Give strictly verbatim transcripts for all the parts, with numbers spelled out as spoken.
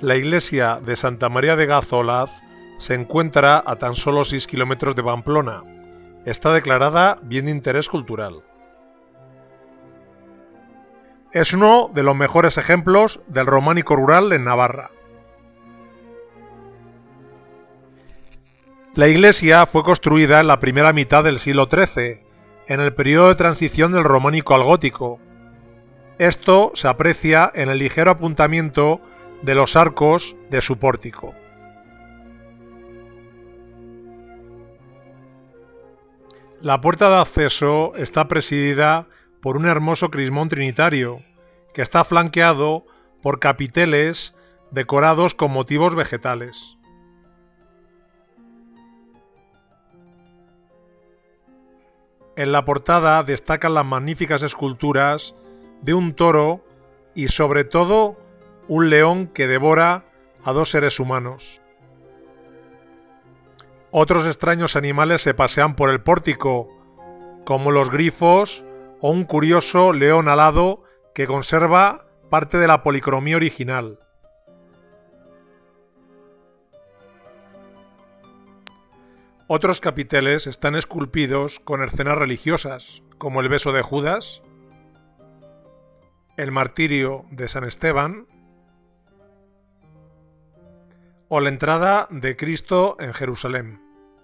La iglesia de Santa María de Gazolaz se encuentra a tan solo seis kilómetros de Pamplona. Está declarada Bien de Interés Cultural. Es uno de los mejores ejemplos del románico rural en Navarra. La iglesia fue construida en la primera mitad del siglo trece, en el periodo de transición del románico al gótico. Esto se aprecia en el ligero apuntamiento de los arcos de su pórtico. La puerta de acceso está presidida por un hermoso crismón trinitario, que está flanqueado por capiteles decorados con motivos vegetales. En la portada destacan las magníficas esculturas de un toro y sobre todo un león que devora a dos seres humanos. Otros extraños animales se pasean por el pórtico, como los grifos o un curioso león alado que conserva parte de la policromía original. Otros capiteles están esculpidos con escenas religiosas, como el beso de Judas, el martirio de San Esteban o la entrada de Cristo en Jerusalén.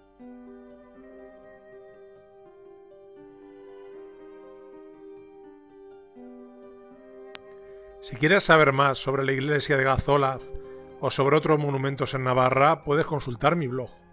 Si quieres saber más sobre la iglesia de Gazolaz o sobre otros monumentos en Navarra, puedes consultar mi blog.